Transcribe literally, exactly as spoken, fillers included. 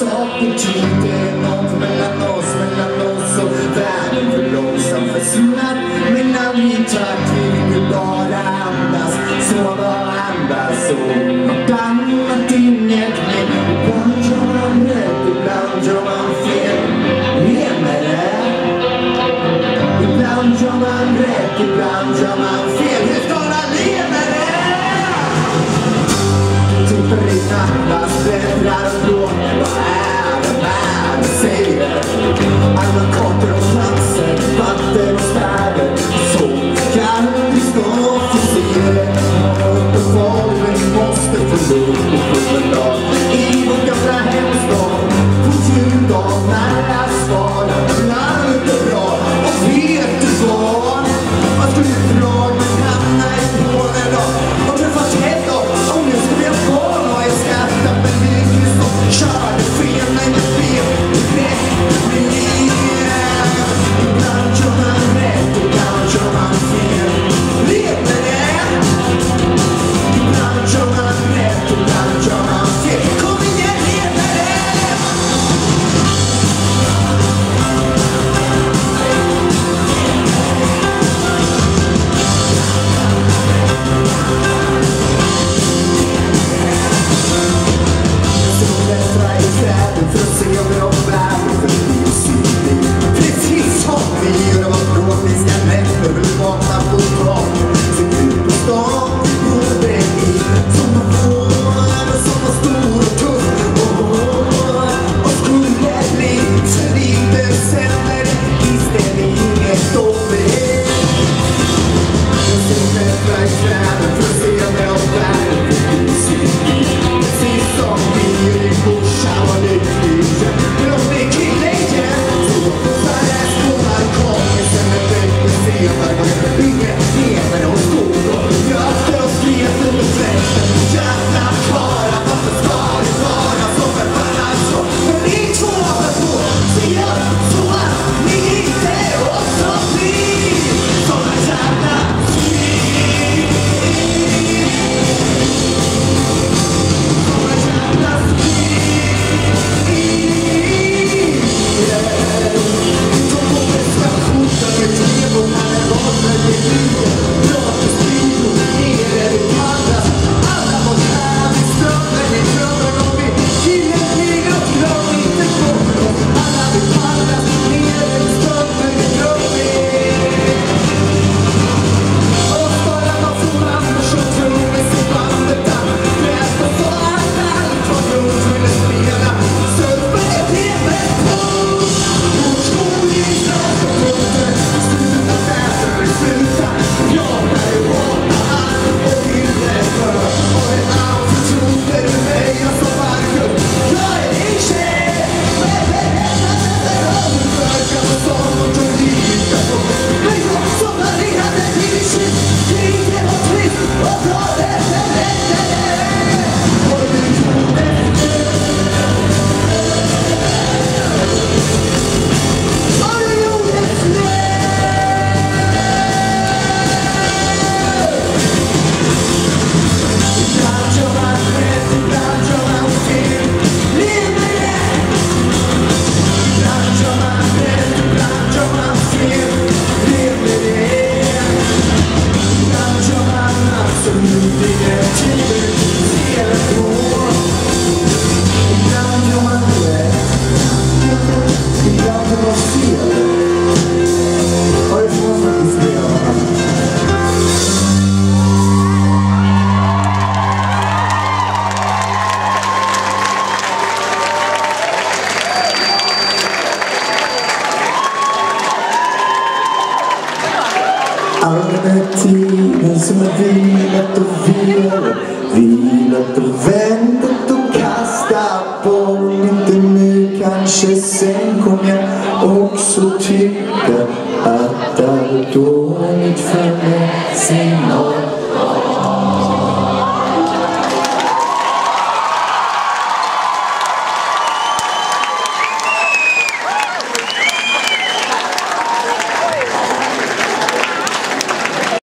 saker till. Det är något mellan oss, mellan oss och världen. För långsamt försvunnat, men aldrig takt. Vi vill bara andas, sova och andas. Och något annat inget mer. Ibland gör man rätt, ibland gör man fel. Med med det. Ibland gör man rätt, ibland gör man fel. Hur ska man leva det? Typer i nattlas, bläddrar och blån. Vad är det värld säger? Alla kartor och platser, vatten och städer. Så kan vi stå för sig. Och på golven måste få luft och promenad.